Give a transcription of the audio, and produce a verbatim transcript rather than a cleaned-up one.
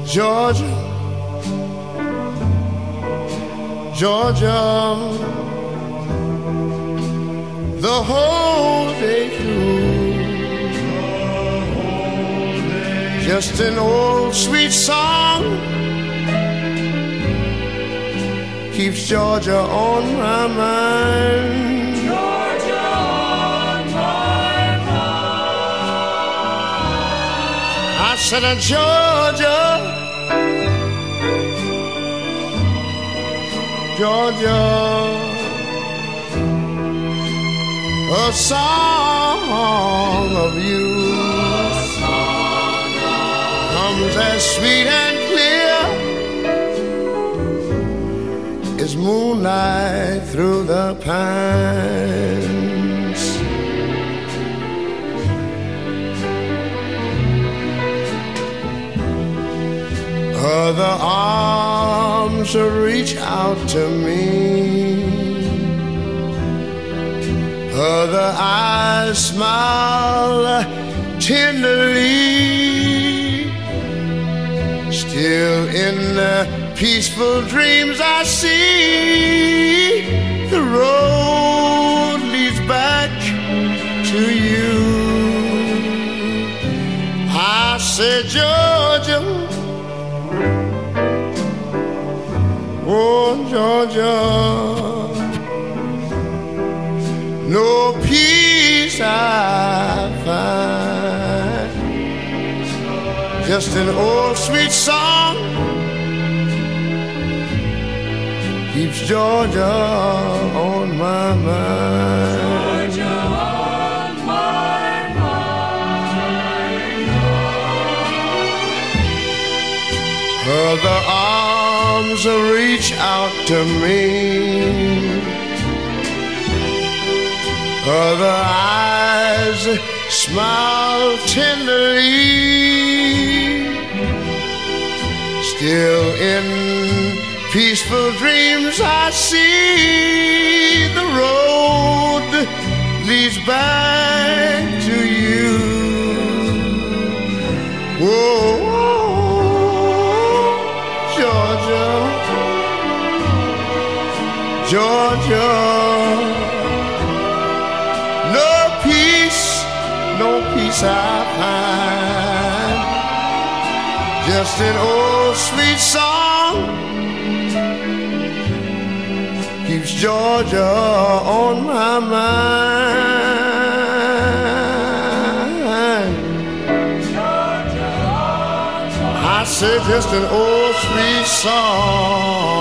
Georgia, Georgia, the whole day through, just an old sweet song keeps Georgia on my mind. Georgia on my mind. I said, uh, Georgia, Georgia, a song of you Song of comes as sweet and clear as moonlight through the pines. Other arms reach out to me, other eyes smile tenderly. Still in the peaceful dreams I see, the road leads back to you. I said, Georgia, oh Georgia, no peace I find, just an old sweet song keeps Georgia on my mind. Georgia on my mind. Other arms reach out to me, other eyes smile tenderly. Still in peaceful dreams I see, the road leads back to you. Whoa, Georgia, Georgia, no peace, no peace I find, just an old sweet song keeps Georgia on my mind. Georgia on my I said just an old sweet song